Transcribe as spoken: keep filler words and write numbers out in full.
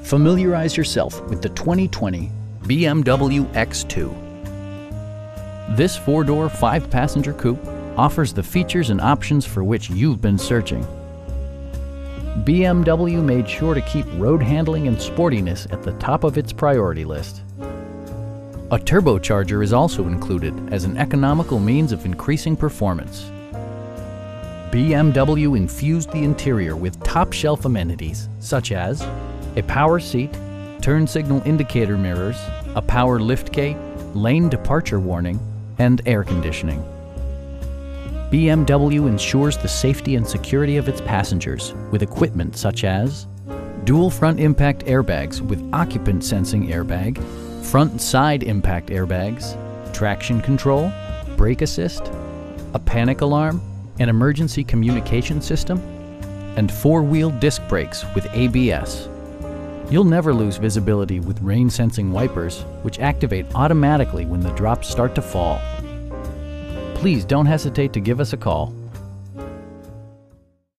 Familiarize yourself with the twenty twenty B M W X two. This four-door, five-passenger coupe offers the features and options for which you've been searching. B M W made sure to keep road handling and sportiness at the top of its priority list. A turbocharger is also included as an economical means of increasing performance. B M W infused the interior with top-shelf amenities such as a power seat, turn signal indicator mirrors, a power liftgate, lane departure warning, and air conditioning. B M W ensures the safety and security of its passengers with equipment such as dual front impact airbags with occupant sensing airbag, front and side impact airbags, traction control, brake assist, a panic alarm, an emergency communication system, and four-wheel disc brakes with A B S. You'll never lose visibility with rain-sensing wipers, which activate automatically when the drops start to fall. Please don't hesitate to give us a call.